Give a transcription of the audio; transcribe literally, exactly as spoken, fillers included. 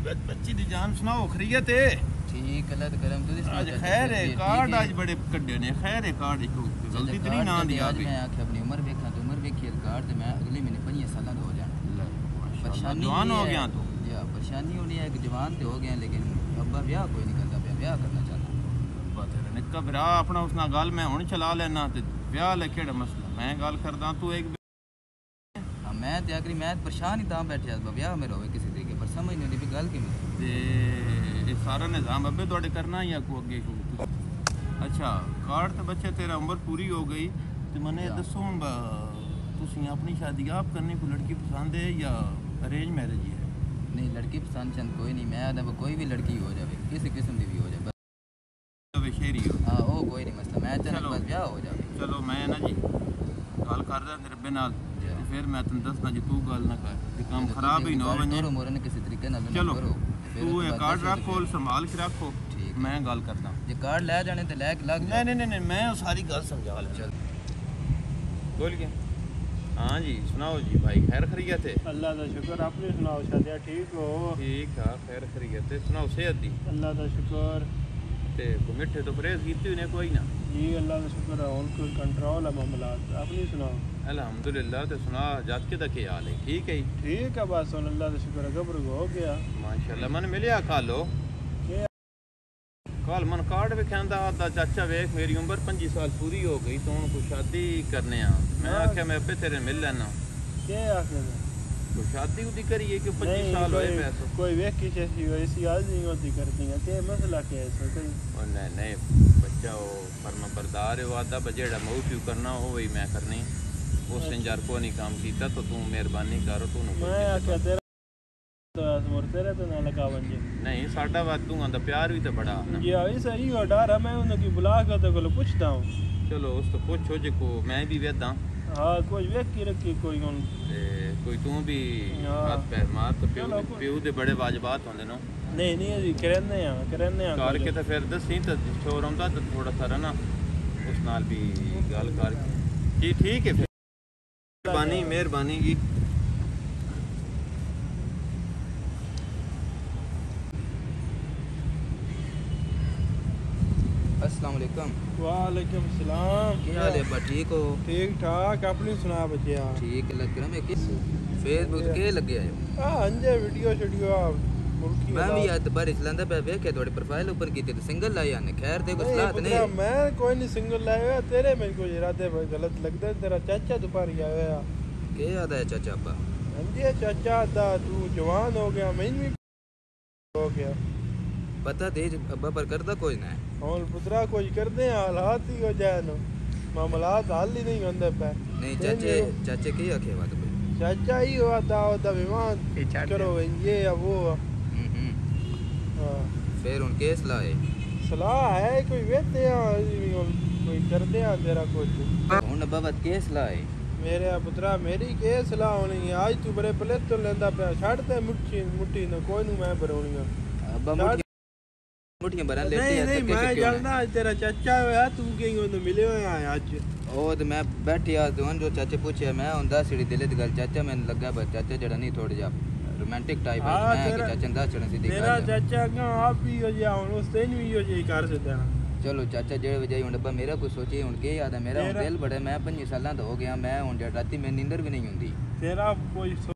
बच्ची दी जान सुनाओ खैरियत है? ठीक अल्लाह दा करम तुझे आज खैर है कार्ड आज बड़े कड्डे ने खैर है कार्ड को जल्दी तो नहीं ना दिया आज मैं आके अपनी उम्र देखा तो उम्र देखी कार्ड ते मैं अगले महीने पंज साल दा हो जाना परेशानी जवान हो गया तो या परेशानी होनी है कि जवान ते हो गया लेकिन अब्बा ब्याह कोई नहीं करता पे ब्याह करना चाहता बात है निक्का भरा अपना उसना गल मैं हुन चला लेना ते ब्याह ले केड़ा मसला मैं गल करदा तू एक मैं ते आखरी मैं परेशान ही ता बैठे ब्याह मेरा होवे किसी तरीके पर समझ नहीं भी गल किवें ते ये सारा निजाम अबे तोड़े करना या को आगे अच्छा कार्ड तो बच्चे तेरा उम्र पूरी हो गई तो मैंने दसो तुम अपनी शादी आप करने को लड़की पसंद है या अरेंज मैरिज है? नहीं लड़की पसंद चंद कोई नहीं मैं आदा कोई भी लड़की हो जाए किसी किस्म की भी हो जाए शेरी हो हाँ वो कोई नहीं मसला मैं चलो बस ब्याह हो जाए चलो मैं ना जी गल करदा तेरे रब्बे नाल फिर मैं तेन दसना जी तू गल ना कर काम खराब ही ना हो वने मोरे ने किसी तरीके नाल चलो तू ये कार्ड रख कोल संभाल के रखो मैं गल करदा जे कार्ड ले जाने ते ले लग नहीं नहीं नहीं मैं वो सारी गल समझा ले चल बोल के हाँ जी सुनाओ जी भाई खैर खैरियत है? अल्लाह का शुक्र आपने सुनाओ शादिया ठीक हो? ठीक है खैर खैरियत है सुनाओ सेहत दी? अल्लाह का शुक्र ते को मिठे तो परहेज कीती ने कोई ना? जी अल्लाह का शुक्र है और कोई कंट्रोल है मामलात आपने सुनाओ? अल्हम्दुलिल्लाह ते सुना जात के दा क्या हाल है? ठीक है ठीक है बस अल्लाह का शुक्र है गबर हो गया माशाल्लाह मन मिलिया कालो कल मन कार्ड विखांदा दा चाचा वेख मेरी उम्र पंजी साल पूरी हो गई तो उनको शादी करने आ मैं आख्या मैं अपे तेरे मिल लेना के आखे तो शादी उदी करिए कि पच्चीस साल होए मैं तो कोई वेख की ऐसी ऐसी आज नहीं होती करती है के मसला के ऐसा कोई और नहीं नहीं बच्चा वो फर्मा बरदार है वादा बजेड़ा मौत करना हो वही मैं करनी उस इंजार को नहीं काम कीता तो तू मेहरबानी करो तू मैं आख्या तेरा तो मोर तेरे तो ना लगा वंजे नहीं साडा वादू आंदा प्यार भी तो बड़ा ना ये आई सही हो डर है मैं उन्हें की बुला कर तो को पूछता हूं चलो उस तो पूछो जे को मैं भी वेदा हां कोई वेख की रखी कोई उन ए कोई तू भी हाथ पैर मार तो प्यो प्यो दे बड़े वाजिबात होंदे ना नहीं नहीं जी करने आ करने आ करके तो फिर दसी तो छोर आंदा तो थोड़ा सा ना उस नाल भी गल कर जी ठीक है फिर मेहरबानी मेहरबानी जी अस्सलाम वालेकुम। वालेकुम सलाम क्या हाल है अब्बा ठीक हो? ठीक ठाक अपनी सुना बच्चिया? ठीक लग रहा मैं किस फेसबुक के लगे आयो हां अंजे वीडियो वीडियो मुल्की मैं भी याद बार चलांदा पे देखे थोड़ी प्रोफाइल ऊपर की ते सिंगल लाया ने खैर देखो सलाह नहीं मैं कोई नहीं सिंगल लाया तेरे मेरे को इरादे गलत लगदा तेरा चाचा दोपहर आया के याद है चाचा अब्बा? अंजे चाचा दा तू जवान हो गया मैं भी हो गया पता दे अब्बा पर करदा कोई ना और पुत्रा कोई करदे हालात ही हो जाए न मामलात हाल ही नहीं होंदे पे नहीं चाचे चाचे की आखे बात कोई चाचा ही हुआ था दा विमान करो ये या वो हम्म हां फिर उन केस लाए सलाह है कोई वेते कोई करदे आ तेरा कुछ हुन बाबा केस लाए मेरे पुत्रा मेरी केस सलाह होनी आज तू बड़े पले तो लेंदा पे छड़ दे मुट्ठी मुट्ठी न कोई नु मैं भरोनी अब्बा मुट्ठी मुट्ठियां भरन लेते हैं नहीं नहीं मैं जानदा तेरा चाचा होया तू कहीं ओने मिले होया आज ओ तो मैं बैठी आ दोन जो चाचे पूछे मैं हुंदा सीढ़ी दिले दी गल चाचा मैंने लगा बस चाचा जड़ा नहीं थोड़ी जा रोमांटिक टाइप है मैं कि चाचा दा चढ़न सी दिखा मेरा चाचा का आप भी हो जा हुन उस दिन भी हो जाई कर सकदा चलो चाचा जेड़े वजह हुन अब्बा मेरा कुछ सोचे हुन के याद है मेरा दिल बड़े मैं पंज सालां दा हो गया मैं हुन राती में नींदर भी नहीं हुंदी तेरा कोई